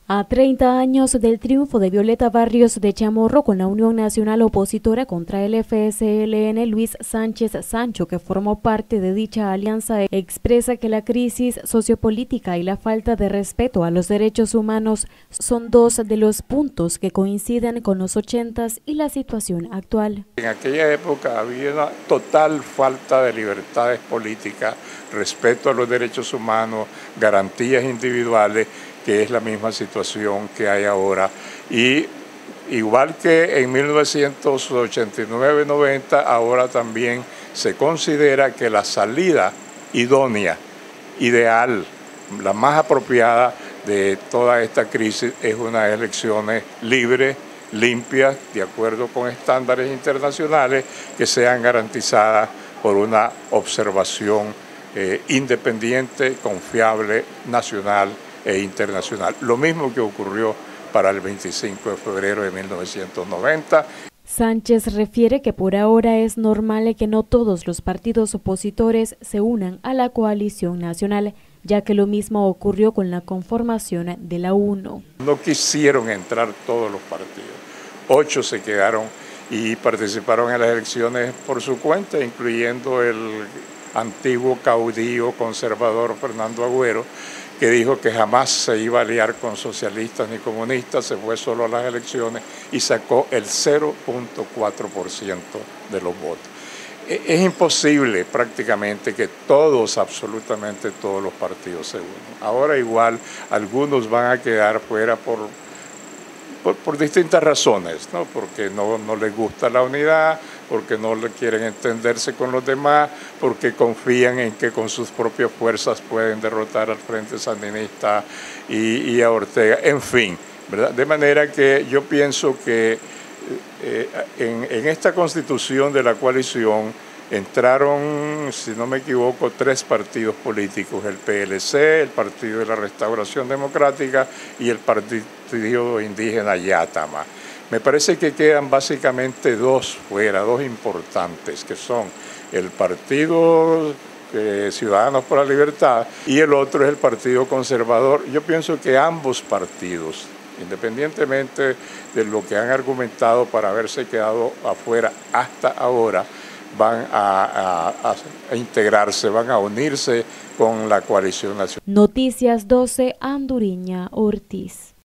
A 30 años del triunfo de Violeta Barrios de Chamorro con la Unión Nacional Opositora contra el FSLN, Luis Sánchez Sancho, que formó parte de dicha alianza, expresa que la crisis sociopolítica y la falta de respeto a los derechos humanos son dos de los puntos que coinciden con los 80s y la situación actual. En aquella época había una total falta de libertades políticas, respeto a los derechos humanos, garantías individuales, que es la misma situación que hay ahora. Y igual que en 1989-90, ahora también se considera que la salida idónea, ideal, la más apropiada de toda esta crisis es unas elecciones libres, limpias, de acuerdo con estándares internacionales, que sean garantizadas por una observación independiente, confiable, nacional e internacional. Lo mismo que ocurrió para el 25 de febrero de 1990. Sánchez refiere que por ahora es normal que no todos los partidos opositores se unan a la coalición nacional, ya que lo mismo ocurrió con la conformación de la UNO. No quisieron entrar todos los partidos. 8 se quedaron y participaron en las elecciones por su cuenta, incluyendo el antiguo caudillo conservador Fernando Agüero, que dijo que jamás se iba a aliar con socialistas ni comunistas, se fue solo a las elecciones y sacó el 0.4% de los votos. Es imposible prácticamente que todos, absolutamente todos los partidos se unan. Ahora igual algunos van a quedar fuera por distintas razones, ¿no? Porque no les gusta la unidad, porque no quieren entenderse con los demás, porque confían en que con sus propias fuerzas pueden derrotar al Frente Sandinista y a Ortega, en fin, ¿verdad? De manera que yo pienso que en esta constitución de la coalición entraron, si no me equivoco, 3 partidos políticos, el PLC, el Partido de la Restauración Democrática y el Partido Indígena Yátama. Me parece que quedan básicamente 2 fuera, 2 importantes, que son el Partido Ciudadanos por la Libertad y el otro es el Partido Conservador. Yo pienso que ambos partidos, independientemente de lo que han argumentado para haberse quedado afuera hasta ahora, van a integrarse, van a unirse con la coalición nacional. Noticias 12, Anduriña Ortiz.